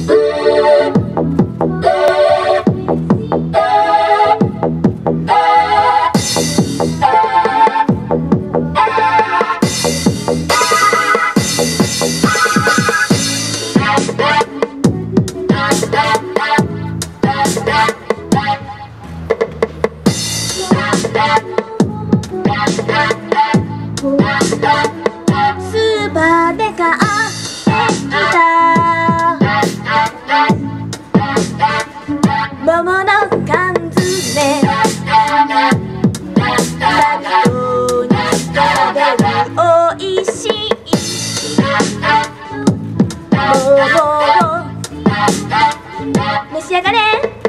スーパーで買ってきた桃の缶詰、サビトに食べるおいしい桃を召し上がれ。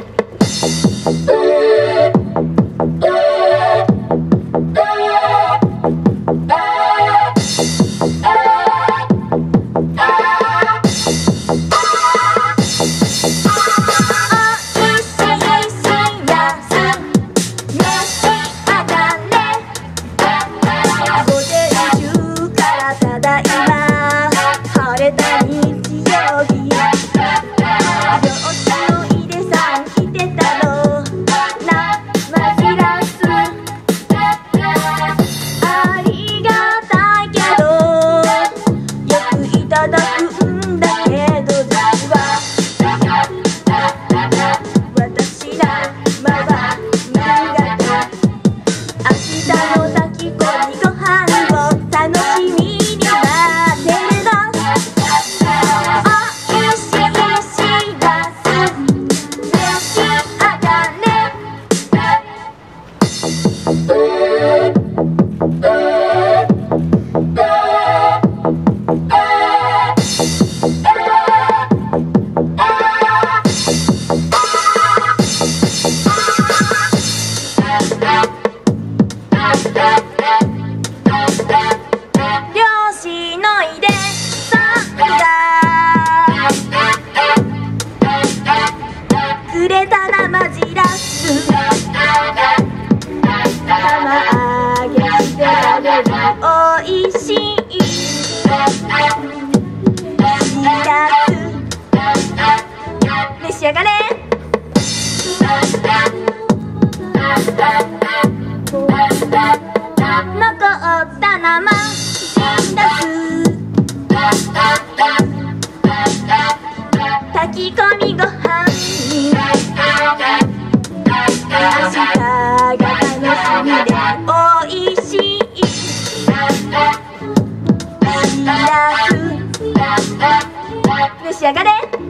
漁師の井出さんがくれた生じらす、釜揚げして食べるおいしいしらす、召し上がれ。残った生じらす、炊き込みご飯に明日が楽しみでおいしいしらす、召し上がれ。